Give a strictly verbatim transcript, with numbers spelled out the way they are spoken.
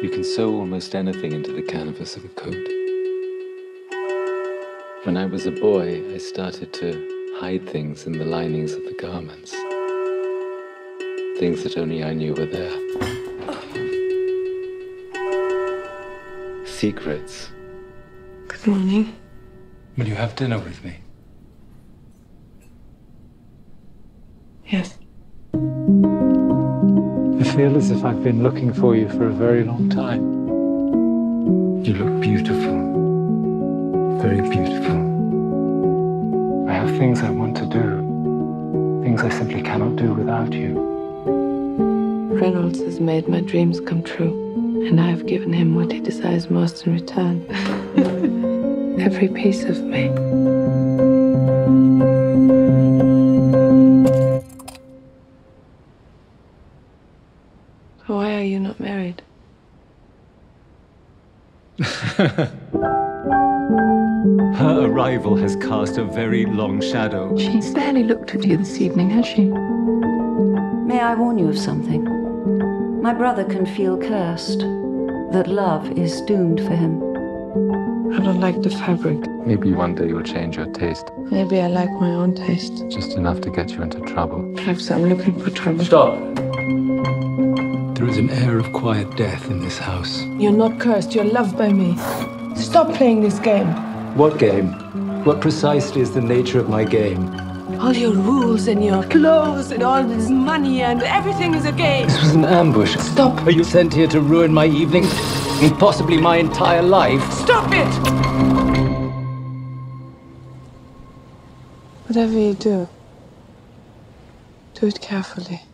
You can sew almost anything into the canvas of a coat. When I was a boy, I started to hide things in the linings of the garments. Things that only I knew were there. Secrets. Good morning. Will you have dinner with me? Yes. I feel as if I've been looking for you for a very long time. You look beautiful. Very beautiful. I have things I want to do. Things I simply cannot do without you. Reynolds has made my dreams come true, and I have given him what he desires most in return. Every piece of me. Why are you not married? Her arrival has cast a very long shadow. She's barely looked at you this evening, has she? May I warn you of something? My brother can feel cursed, that love is doomed for him. I don't like the fabric. Maybe one day you'll change your taste. Maybe I like my own taste. Just enough to get you into trouble. Perhaps I'm looking for trouble. Stop! There is an air of quiet death in this house. You're not cursed, you're loved by me. Stop playing this game. What game? What precisely is the nature of my game? All your rules and your clothes and all this money and everything is a game. This was an ambush. Stop. Are you sent here to ruin my evening and possibly my entire life? Stop it! Whatever you do, do it carefully.